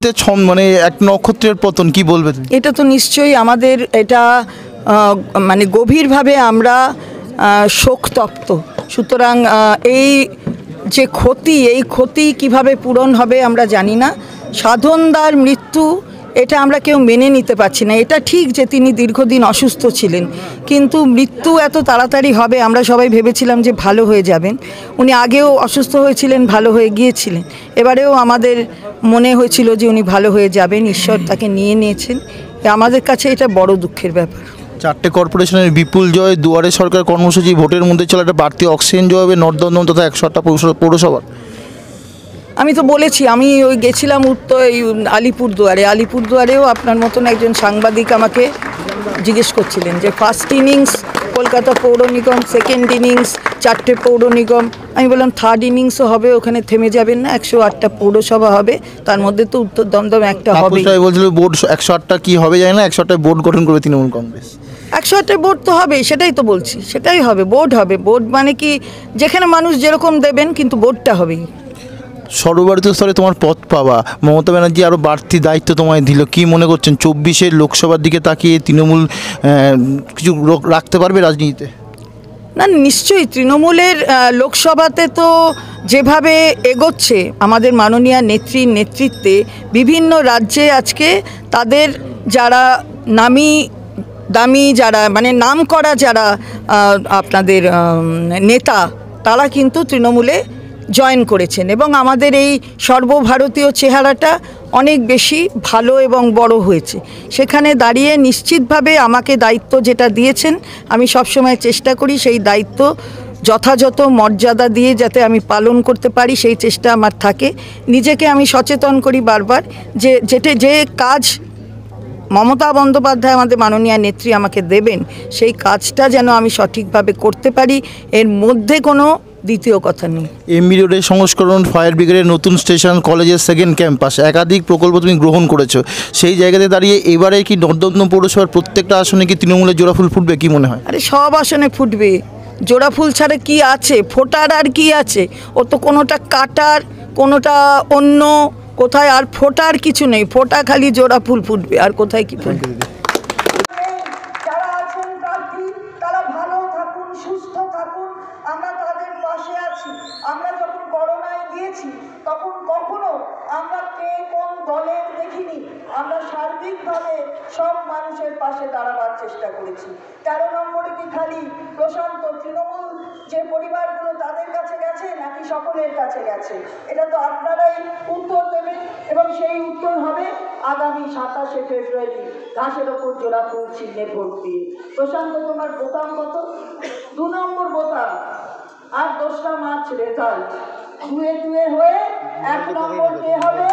মানে এক নক্ষত্রের পতন, কি বলবে? এটা তো নিশ্চয়ই আমাদের এটা মানে গভীরভাবে আমরা শোকতপ্ত। সুতরাং এই যে ক্ষতি, এই ক্ষতি কিভাবে পূরণ হবে আমরা জানি না। সাধনদার মৃত্যু এটা আমরা কেউ মেনে নিতে পারছি না। এটা ঠিক যে তিনি দীর্ঘদিন অসুস্থ ছিলেন, কিন্তু মৃত্যু এত তাড়াতাড়ি হবে আমরা সবাই ভেবেছিলাম যে ভালো হয়ে যাবেন। উনি আগেও অসুস্থ হয়েছিলেন, ভালো হয়ে গিয়েছিলেন, এবারেও আমাদের মনে হয়েছিল যে উনি ভালো হয়ে যাবেন। ঈশ্বর তাকে নিয়ে নিয়েছেন। আমাদের কাছে এটা বড় দুঃখের ব্যাপার। 4টে কর্পোরেশনের বিপুল জয়, দুয়ারে সরকার কর্মসূচি, ভোটের মধ্যে চলে একটা বাড়তি অক্সিজেন জয় হবে নর্থ দমদম তথা 108টা পৌরসভা। আমি তো বলেছি, আমি ওই গেছিলাম আলিপুরদুয়ারেও আপনার মতন একজন সাংবাদিক আমাকে জিজ্ঞেস করছিলেন যে ফার্স্ট ইনিংস কলকাতা পৌর নিগম, সেকেন্ড ইনিংস 4টে পৌর নিগম। আমি বললাম থার্ড ইনিংসও হবে, ওখানে থেমে যাবেন না, 108টা পৌরসভা হবে, তার মধ্যে তো উত্তর দমদম একটা হবে। বলছিল বোর্ড 108টা কি হবে জানি না, 108টায় বোর্ড গঠন করবে তৃণমূল কংগ্রেস। 108টা বোর্ড তো হবে, সেটাই তো বলছি, সেটাই হবে, বোর্ড হবে। বোর্ড মানে কি, যেখানে মানুষ যেরকম দেবেন, কিন্তু বোর্ডটা হবেই। সর্বভারতীয় স্তরে তোমার পথ পাওয়া, মমতা ব্যানার্জি আরও বাড়তি দায়িত্ব তোমায় দিল, কি মনে করছেন 24-এর লোকসভার দিকে তাকিয়ে তৃণমূল কিছু রাখতে পারবে রাজনীতিতে? না, নিশ্চয়ই তৃণমূলের লোকসভাতে তো যেভাবে এগোচ্ছে আমাদের মাননীয় নেত্রীর নেতৃত্বে, বিভিন্ন রাজ্যে আজকে তাদের যারা নামি দামি, যারা মানে নাম করা যারা আপনাদের নেতা, তারা কিন্তু তৃণমূলে জয়েন করেছেন এবং আমাদের এই সর্বভারতীয় চেহারাটা অনেক বেশি ভালো এবং বড় হয়েছে। সেখানে দাঁড়িয়ে নিশ্চিতভাবে আমাকে দায়িত্ব যেটা দিয়েছেন, আমি সবসময় চেষ্টা করি সেই দায়িত্ব যথাযথ মর্যাদা দিয়ে যাতে আমি পালন করতে পারি, সেই চেষ্টা আমার থাকে। নিজেকে আমি সচেতন করি বারবার যে কাজ মমতা বন্দ্যোপাধ্যায় আমাদের মাননীয় নেত্রী আমাকে দেবেন, সেই কাজটা যেন আমি সঠিকভাবে করতে পারি, এর মধ্যে কোনো দ্বিতীয় কথা নেই। এমবি রোডের সংস্করণ, ফায়ার ব্রিগেডের নতুন স্টেশন, কলেজের সেকেন্ড ক্যাম্পাস, একাধিক প্রকল্প তুমি গ্রহণ করেছো। সেই জায়গাতে দাঁড়িয়ে এবারে কি নর্থ দমদম পৌরসভার প্রত্যেকটা আসনে কি তৃণমূলের জোড়াফুল ফুটবে, কি মনে হয়? আরে সব আসনে ফুটবে, জোড়াফুল ছাড়া কি আছে? ফোটার আর কি আছে? ও তো কোনোটা কাটার, কোনোটা অন্য, কোথায় আর ফোটার কিছু নেই। ফোটা খালি জোড়াফুল ফুটবে, আর কোথায় কি ফুটবে? আমরা যখন করোনায় গিয়েছি তখন কখনো আমরা কে কোন দলের দেখিনি, আমরা সার্বিকভাবে সব মানুষের পাশে দাঁড়াবার চেষ্টা করেছি। 13 নম্বরে কি খালি প্রশান্ত তৃণমূল যে পরিবারগুলো তাদের কাছে গেছে, নাকি সকলের কাছে গেছে? এটা তো আপনারাই উত্তর দেবেন এবং সেই উত্তর হবে আগামী 27শে ফেব্রুয়ারি ঘাসের ওপর জোড়া ফুল চিহ্নে ভোট দিয়ে। প্রশান্ত, তোমার বোতাম কত? 2 নম্বর বোতাম। আর 10টা মার্চ রেজাল্ট দুয়ে হয়ে 1 নম্বর কে হবে?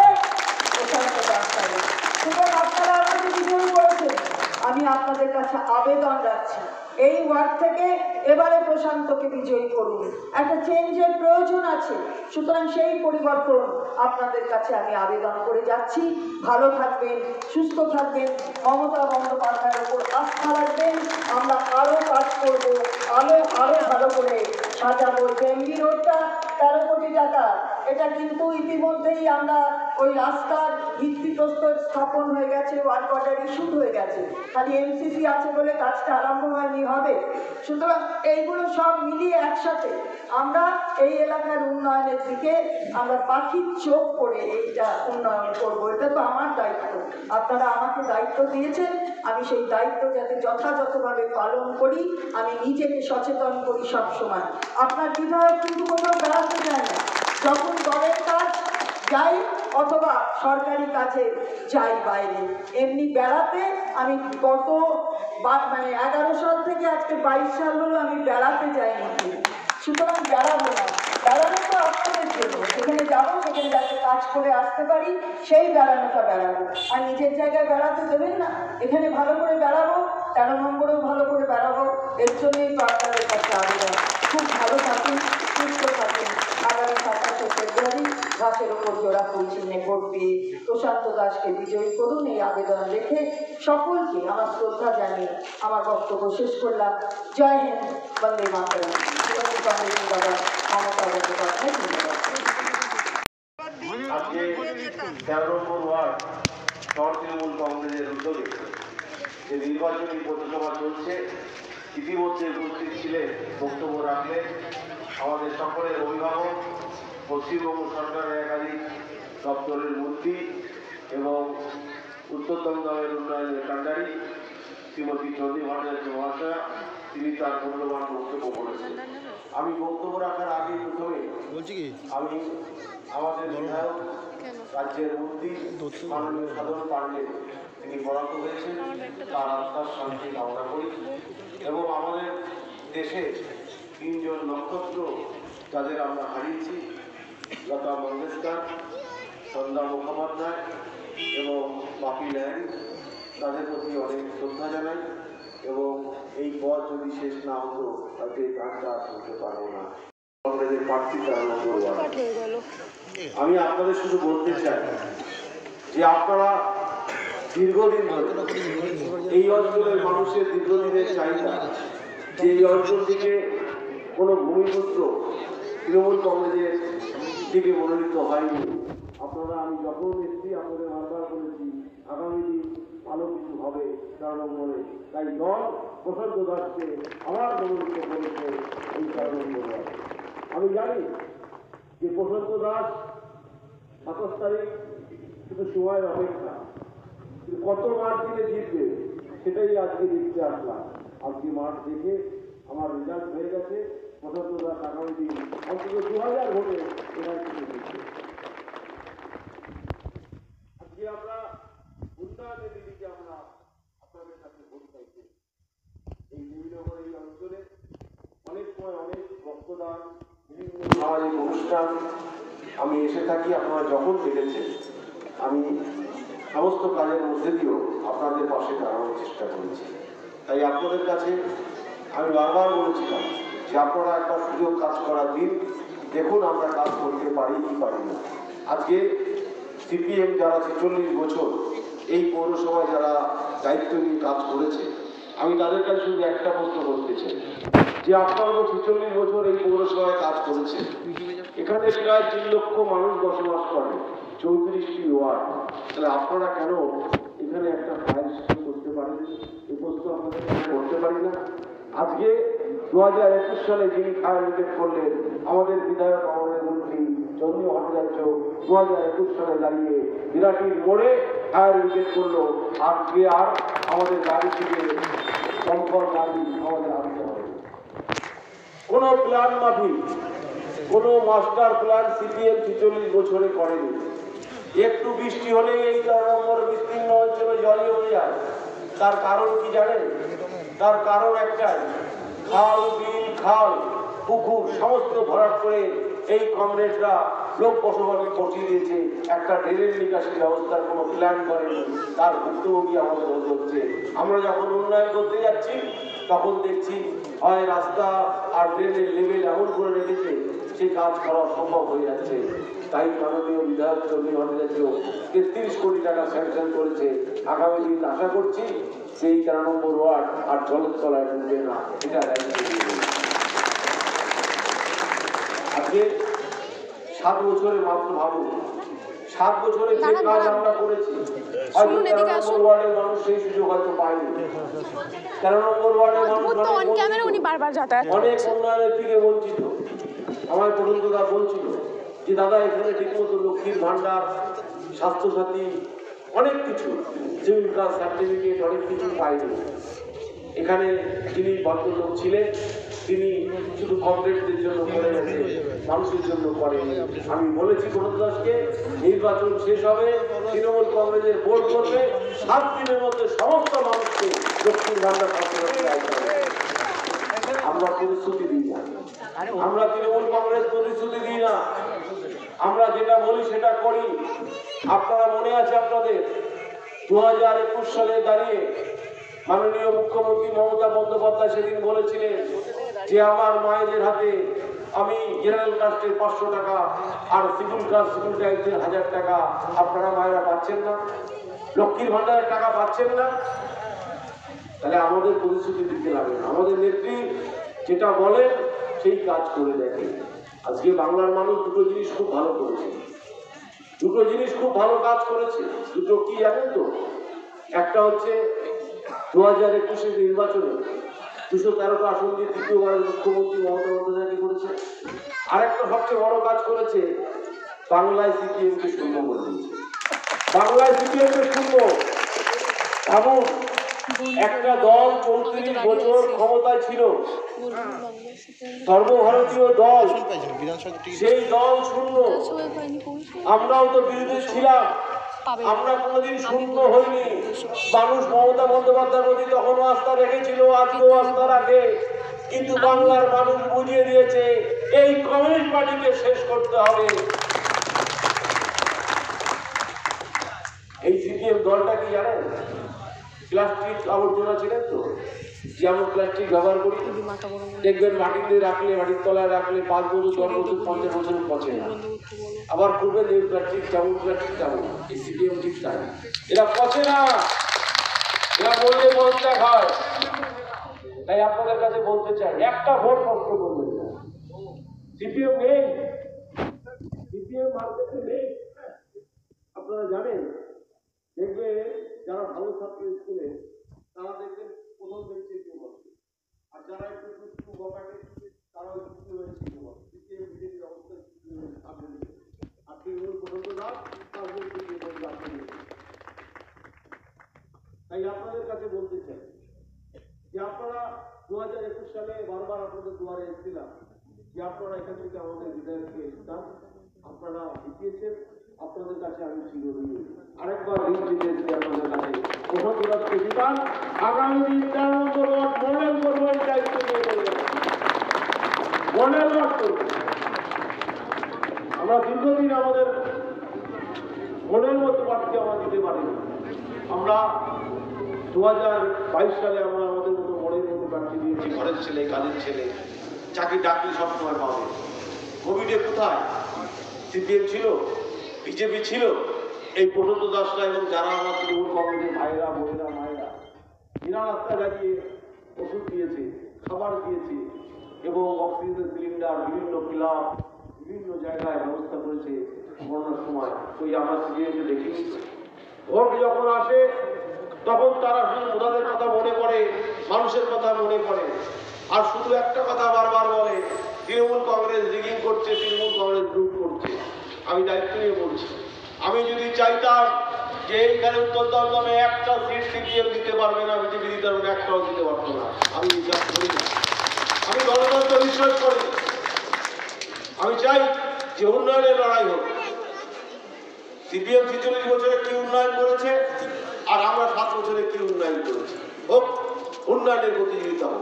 আপনারা আমাকে বিজয়ী করেছেন, আমি আপনাদের কাছে আবেদন রাখছি এই ওয়ার্ড থেকে এবারে প্রশান্তকে বিজয়ী করুন। একটা চেঞ্জের প্রয়োজন আছে, সুতরাং সেই পরিবর্তন আপনাদের কাছে আমি আবেদন করে যাচ্ছি। ভালো থাকবেন, সুস্থ থাকবেন, মমতা বন্দ্যোপাধ্যায়ের উপর আস্থা রাখবেন। আমরা আরও কাজ করব, আরও ভালো করে সাজাবো। এমবি রোডটা 13 কোটি টাকা, এটা কিন্তু ইতিমধ্যেই আমরা ওই রাস্তার ভিত্তিপ্রস্তর স্থাপন হয়ে গেছে, ওয়ার্ক অর্ডার ইস্যুড হয়ে গেছে, খালি এমসিসি আছে বলে কাজটা আরম্ভ হয়নি, হবে। সুতরাং এইগুলো সব মিলিয়ে একসাথে আমরা এই এলাকার উন্নয়নের দিকে আমরা পাখির চোখ করে এইটা উন্নয়ন করবো। এটা তো আমার দায়িত্ব, আপনারা আমাকে দায়িত্ব দিয়েছেন, আমি সেই দায়িত্ব যাতে যথাযথভাবে পালন করি, আমি নিজেকে সচেতন করি সবসময়। আপনার বিধায়ক কিন্তু কোথাও বেড়াতে যায় না, যখন দলের কাজ যাই অথবা সরকারি কাজে যাই বাইরে, এমনি বেড়াতে আমি গত 11 সাল থেকে আজকে 22 সাল হলো আমি বেড়াতে যাইনি। সুতরাং বেড়াবো না, বেড়ানো তো আপনাদের জন্য, সেখানে যাবো, সেখানে যাতে কাজ করে আসতে পারি, সেই বেড়ানোটা বেড়াবো। আর নিজের জায়গায় বেড়াতে দেবেন না, এখানে ভালো করে বেড়াবো, 13 নম্বরেও ভালো করে বেড়াবো। এর জন্যই তো আপনাদের কাছে আবেদন, খুব ভালো থাকুন, সুস্থ থাকুন। আগামী 27শে ফেব্রুয়ারি ঘাসের ওপর জোড়া ফুল চিহ্নে ভোট দিয়ে প্রশান্ত দাসকে বিজয়ী করুন, এই আবেদন রেখে সকলকে আমার শ্রদ্ধা জানিয়ে আমার বক্তব্য শেষ করলাম। জয় হিন্দ, বন্দে মাতরম। মমতা বন্দ্যোপাধ্যায় ধন্যবাদ। 13 নম্বর ওয়ার্ড শহর তৃণমূল কংগ্রেসের উদ্যোগে যে নির্বাচনী পথসভা চলছে, ইতিমধ্যে উপস্থিত ছিলেন, বক্তব্য রাখলেন আমাদের সকলের অভিভাবক, পশ্চিমবঙ্গ সরকারের একাধিক দপ্তরের মন্ত্রী এবং উত্তর দমদমের উন্নয়নের কাণ্ডারি শ্রীমতী চন্দ্রী ভট্টাচার্য মহাশয়া। তিনি তার মূল্যবান বক্তব্য করেছেন। আমি বক্তব্য রাখার আগে প্রথমে আমি আমাদের বিধায়ক, রাজ্যের মন্ত্রী মাননীয় সাধারণ পাণ্ডে তিনি বরাদ্দ হয়েছেন, তার আত্মার শান্তি কামনা করি এবং আমাদের দেশে 3 জন নক্ষত্র যাদের আমরা হারিয়েছি, লতা মঙ্গেশকর, সন্ধ্যা মুখোপাধ্যায় এবং বাপি লাহিড়ী, তাদের প্রতি অনেক শ্রদ্ধা জানাই এবং এই পথ যদি শেষ না হতো তাতে গানটা শুনতে পারবো না। কংগ্রেসের প্রার্থী আমি আপনাদের শুধু বলতে চাই যে আপনারা দীর্ঘদিন ধরে এই অঞ্চলের মানুষের দীর্ঘদিনের চাহিদা যে এই অঞ্চল থেকে কোনো ভূমিপুত্র তৃণমূল কংগ্রেসের দিকে মনোনীত হয়নি। আপনারা আমি যখন এসেছি আপনাদের বারবার বলেছি আগামী দিন ভালো কিছু হবে 4 নম্বরে, তাই দল প্রশান্ত দাসকে আবার মনোনীত করেছে এই 4 নম্বরে। আমি জানি যে প্রশান্ত দাস 27 তারিখ শুধু সময়ের অপেক্ষা, কত মার্জিনে জিতবে সেটাই আজকে দেখতে আসলাম। আজকে মাঠ দেখে আমার রেজাল্ট হয়ে গেছে, প্রশান্ত দাস আগামী দিন অন্তত 2000 ভোটে এবার কিছু জিতবে। আজকে আমরা উন্নয়নের দিকে আমরা আপনাদের কাছে ভোট চাইছি। এই দেবীনগর এই অঞ্চলে অনেক সময় অনেক রক্তদান, বিভিন্ন সামাজিক অনুষ্ঠান আমি এসে থাকি। আপনারা যখন দেখেছেন আমি সমস্ত কাজের মধ্যে দিয়েও আপনাদের পাশে দাঁড়ানোর চেষ্টা করেছি। তাই আপনাদের কাছে আমি বারবার বলেছিলাম যে আপনারা একবার সুযোগ কাজ করার দিন, দেখুন আমরা কাজ করতে পারি কি পারি না। আজকে সিপিএম যারা 46 বছর এই পৌরসভায় যারা দায়িত্ব নিয়ে কাজ করেছে, আমি তাদের কাছে শুধু একটা প্রশ্ন করতে চাই যে আপনারা তো 46 বছর এই পৌরসভায় কাজ করেছেন, এখানে প্রায় 3 লক্ষ মানুষ বসবাস করে, 34টি ওয়ার্ড, তাহলে আপনারা কেন এখানে একটা ফায়ার স্টেশন করতে পারেন? এই প্রশ্ন আপনাদের করতে পারি না। আজকে 2021 সালে যিনি ফায়ার ব্রিগেড করলেন আমাদের বিধায়ক, আমাদের মন্ত্রী চন্দ্রী ভট্টাচার্য 2021 সালে দাঁড়িয়ে বিরাটির মোড়ে ফায়ার ব্রিগেড করলো। আজকে আর আমাদের গাড়ি থেকে দমকল গাড়ি আমাদের আনতে হবে। কোনো প্ল্যান মাফিক, কোনো মাস্টার প্ল্যান সিপিএম 46 বছরে করেনি। একটু বৃষ্টি হলে এই 4 নম্বর বিস্তীর্ণ অঞ্চলে জল জমে যায়। তার কারণ কি জানেন? তার কারণ একটাই, খাল, বিল, খাল, পুকুর সমস্ত ভরাট করে এই কংগ্রেসরা লোক বসবাস পৌঁছে দিয়েছে। একটা ড্রেনের নিকাশি ব্যবস্থার কোনো প্ল্যান করেনি, তার ভুক্তভোগী আমাদের হচ্ছে। আমরা যখন উন্নয়ন করতে যাচ্ছি তখন দেখছি হয় রাস্তা আর ড্রেনের লেভেল এমন করে রেখেছে সেই কাজ করা সম্ভব হয়ে যাচ্ছে। তাই মাননীয় বিধায়ক চন্দ্রী ভট্টাচার্য 33 কোটি টাকা স্যাংশন করেছে। আগামী দিন আশা করছি সেই 13 নম্বর ওয়ার্ড আর জলের তলায় ডুববে না, এটা আজকে 7 বছরে মাত্র ভাবুন, 7 বছরে যে কাজ আমরা করেছি, হয়তো 13 নম্বর ওয়ার্ডের মানুষ সেই সুযোগ হয়তো পায়নি। 13 নম্বর ওয়ার্ডের মানুষ অনেক উন্নয়নের থেকে বঞ্চিত। আমার প্রবন্ধরা বলছিল যে দাদা এখানে ঠিকমতো লক্ষ্মীর ভান্ডার, স্বাস্থ্যসাথী, অনেক কিছু, সিভিল কাস্ট সার্টিফিকেট, অনেক কিছু পায়নি। এখানে যিনি ভদ্রলোক ছিলেন তিনি শুধু কংগ্রেসদের জন্য করে গেছে, মানুষের জন্য করেনি। আমি বলেছি প্রণবদাসকে নির্বাচন শেষ হবে, তৃণমূল কংগ্রেসের ভোট করবে, 7 দিনের মধ্যে সমস্ত মানুষকে লক্ষ্মীর ভান্ডার আমরা প্রতিশ্রুতি দিই না, আমরা তৃণমূল কংগ্রেস প্রতিশ্রুতি দিই না, আমরা যেটা বলি সেটা করি। আপনারা মনে আছে আপনাদের 2021 সালে দাঁড়িয়ে মাননীয় মুখ্যমন্ত্রী মমতা বন্দ্যোপাধ্যায় সেদিন বলেছিলেন যে আমার মায়েদের হাতে আমি জেনারেল কাস্টের 500 টাকা আর সিভিল কাস্ট সিভিল ট্যাক্সের 1000 টাকা, আপনারা মায়েরা পাচ্ছেন না, লক্ষ্মীর ভান্ডারের টাকা পাচ্ছেন না। তাহলে আমাদের প্রতিশ্রুতি দিতে লাগে না, আমাদের নেত্রী যেটা বলেন সেই কাজ করে দেখে। আজকে বাংলার মানুষ দুটো জিনিস খুব ভালো করেছে। দুটো জিনিস খুব ভালো কাজ করেছে। দুটো কি জানেন তো? একটা হচ্ছে 2021-এর নির্বাচনে 213টা আসন দিয়ে তৃতীয়বারের মুখ্যমন্ত্রী মমতা বন্দ্যোপাধ্যায়কে করেছে। আরেকটা সবচেয়ে বড় কাজ করেছে, বাংলায় সিপিএমকে শূন্য করে দিয়েছে। বাংলায় সিপিএমকে শূন্য। এমন একটা দল 34 বছর ক্ষমতায় ছিল, সর্বভারতীয় দল, সেই দল শূন্য। আমরাও তো বিরোধী ছিলাম, আমরা কোনোদিন শূন্য হইনি। মানুষ মমতা বন্দ্যোপাধ্যায়ের প্রতি তখনও আস্থা রেখেছিল, আজকেও আস্থা রাখে। কিন্তু বাংলার মানুষ বুঝিয়ে দিয়েছে এই কমিউনিস্ট পার্টিকে শেষ করতে হবে। এই সিপিএম দলটা কি জানেন? প্লাস্টিক আবর্জনা ছিলেন তো, যেমন প্লাস্টিক ব্যবহার করি, দেখবেন মাটিতে রাখলে, মাটির তলায় রাখলে 5 বছর, 10 বছর, 50 বছর পচে না। আবার করবেন এই প্লাস্টিক যেমন, প্লাস্টিক তেমন। এই সিপিএম ঠিক তাই, এরা পচে না, এরা বললে বলতে হয়। তাই আপনাদের কাছে বলতে চাই, একটা ভোট নষ্ট করবেন না। সিপিএম নেই, সিপিএম মার্কেটে নেই। আপনারা জানেন, দেখবে যারা ভালো ছাত্র স্কুলে, তারা দেখবেন প্রথম বেঞ্চে কেউ বসে, আর যারা একটু সুস্থ বকাটে তারা ওই সুস্থ হয়ে শিখে বসে। সিপিএম বিজেপির অবস্থায় আপনি পছন্দ না, তাই আপনাদের কাছে বলতে চাই যে আপনারা 2021 সালে বারবার আপনাদের দুয়ারে এসেছিলাম যে আপনারা এখান থেকে আমাদের বিধায়ককে দান, আপনারা জিতিয়েছেন। আপনাদের কাছে আমি চিরঋণী। আরেকবার ঋণ জিতেছি আপনাদের কাছে। প্রথমকে জিতান, আগামী দিন 13 নম্বর ওয়ার্ড মডেল করবো, এই দায়িত্ব নিয়ে বলবেন, মডেল ওয়ার্ড করবো। আমরা দীর্ঘদিন আমাদের মডেল মতো ওয়ার্ডকে আমরা দিতে পারিনি। আমরা 2022 সালে আমরা আমাদের মতো মডেল মতো প্রার্থী দিয়েছি, ঘরের ছেলে, কাজের ছেলে, চাকরি ডাকলে সবসময় পাবে। কোভিডে কোথায় সিপিএম ছিল, বিজেপি ছিল? এই প্রশান্ত দাসরা এবং যারা আমার তৃণমূল কংগ্রেসের ভাইয়েরা, বোনেরা, মায়েরা, এরা রাস্তায় দাঁড়িয়ে ওষুধ দিয়েছে, খাবার দিয়েছে এবং অক্সিজেন সিলিন্ডার বিভিন্ন ক্লাব, বিভিন্ন জায়গায় ব্যবস্থা করেছে করোনার সময়। ওই আমরা সিপিএমকে দেখি। ভোট যখন আসে তখন তারা শুধু ওনাদের কথা মনে করে, মানুষের কথা মনে করে, আর শুধু একটা কথা বারবার বলে, তৃণমূল কংগ্রেস রিগিং করছে, তৃণমূল কংগ্রেস গ্রুপ করছে। আমি দায়িত্ব নিয়ে বলছি, আমি যদি চাইতাম যে এইখানে উত্তর দমদমে একটা সিট সিপিএম দিতে পারবে না, বিজেপি দিতে পারবে না, একটাও দিতে পারতো না। আমি বিশ্বাস করি না, আমি গণতন্ত্র বিশ্বাস করি। আমি চাই যে উন্নয়নের লড়াই হোক। সিপিএম 46 বছরে কি উন্নয়ন করেছে আর আমরা 7 বছরে কি উন্নয়ন করেছি, হোক, উন্নয়নের প্রতিযোগিতা হোক।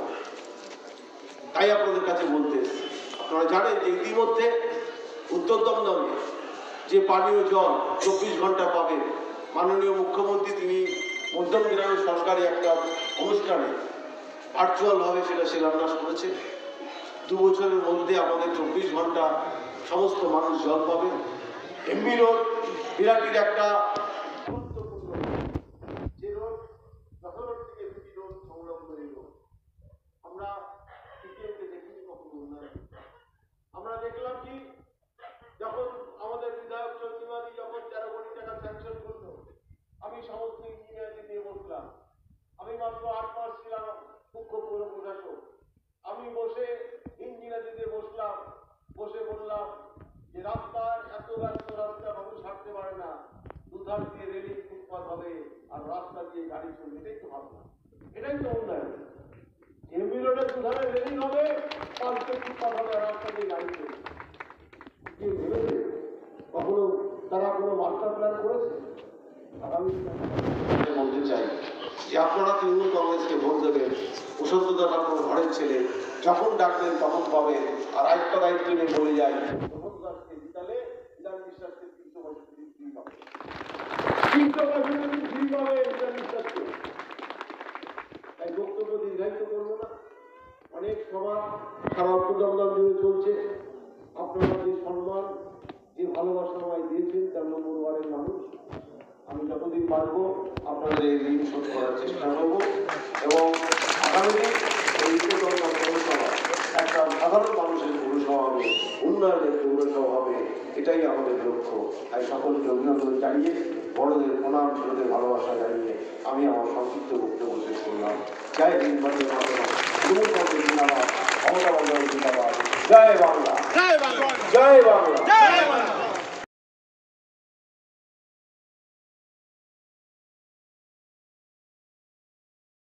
তাই আপনাদের কাছে বলতে, আপনারা জানেন যে ইতিমধ্যে উত্তর দমদমে যে পানীয় জল 24 ঘন্টা পাবেন, মাননীয় মুখ্যমন্ত্রী তিনি মধ্যম গ্রামের সরকারি একটা অনুষ্ঠানে ভার্চুয়ালভাবে সেটা শিলান্যাস করেছে। 2 বছরের মধ্যে আমাদের 24 ঘন্টা সমস্ত মানুষ জল পাবে। এমবি রোড বিরাটির একটা গুরুত্বপূর্ণ যে রোড, যশোর থেকে বিটি রোড সংলগ্ন এই রোড। আমরা সিপিএমকে দেখিনি কখনো উন্নয়ন। আমরা দেখলাম কি, যখন আমাদের বিধায়ক চন্দ্রিমাদি যখন 13 কোটি টাকা স্যাংশন করলো, আমি সমস্ত ইঞ্জিনিয়ারকে নিয়ে বসলাম। আমি মাত্র 8 মাস ছিলাম মুখ্য পৌর প্রশাসক। আমি বসে ইঞ্জিনিয়ারদের বসলাম, বসে বললাম যে রাস্তার এত ব্যস্ত রাস্তা মানুষ হাঁটতে পারে না, দুধার দিয়ে রেলিং ফুটপাথ হবে আর রাস্তা দিয়ে গাড়ি চলবে, এটাই তো ভাবনা, এটাই তো উন্নয়ন। এমবি রোডের দুধারে রেলিং হবে, পাঁচটা ফুটপাথ হবে, রাস্তা দিয়ে গাড়ি চলবে। কখনো তারা কোনো মাস্টার প্ল্যান করেছে? আগামী বলতে চাই যে আপনারা তৃণমূল কংগ্রেসকে ভোট দেবেন। প্রশান্ত দাস আপনার ঘরের ছেলে, যখন ডাকবেন তখন পাবেন। আর আরেকটা দায়িত্ব নিয়ে বলে যাই, প্রশান্ত দাসকে জিতালে ইরান বিশ্বাসকে 365 ফ্রি পাবে, 365 ফ্রি পাবে ইরান বিশ্বাসকে। তাই বক্তব্য দীর্ঘায়িত করবো না। অনেক সভা সারা উত্তর দমদম জুড়ে চলছে। আপনারা যে সম্মান, যে ভালোবাসা আমায় দিয়েছেন 4 নম্বর ওয়ার্ডের মানুষ, আমি যতদিন পারবো আপনাদের এই ঋণ শোধ করার চেষ্টা করবো এবং আগামী দিন এই উত্তর দমদম পৌরসভা একটা সাধারণ মানুষের পৌরসভা হবে, উন্নয়নের পৌরসভা হবে, এটাই আমাদের লক্ষ্য। তাই সকলকে অভিনন্দন জানিয়ে, বড়দের প্রণাম, ছোটদের ভালোবাসা জানিয়ে আমি আমার সংক্ষিপ্ত বক্তব্য শেষ করলাম। জয় হিন্দ, বন্দে মাতরম, তৃণমূল কংগ্রেস জিন্দাবাদ, মমতা বন্দ্যোপাধ্যায় জিন্দাবাদ, জয় বাংলা, জয় বাংলা, জয় বাংলা, জয় বাংলা।